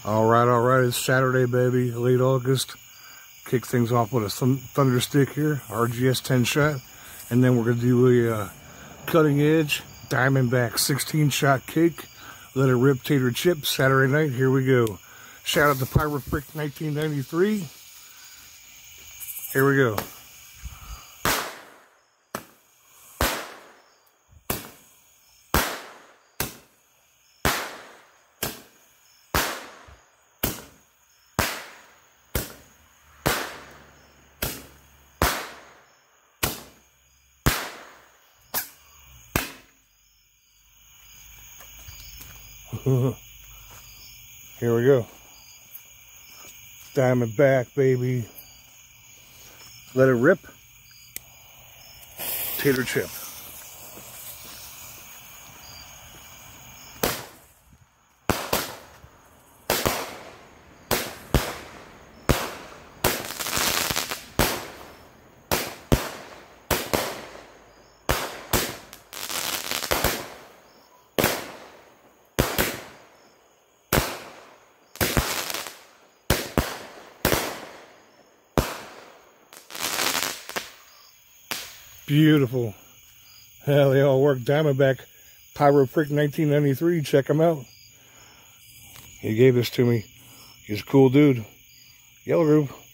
All right, it's Saturday, baby, late August. Kick things off with a Thunder Stick here, RGS 10 shot. And then we're going to do a cutting edge Diamondback 16 shot cake. Let it rip tater chip Saturday night. Here we go. Shout out to Pyroprick 1993. Here we go. Here we go. Diamondback, baby. Let it rip. Tater chip. Beautiful. Hell, they all work. Diamondback, Pyroprick 1993. Check him out. He gave this to me. He's a cool dude. Yellow Groove.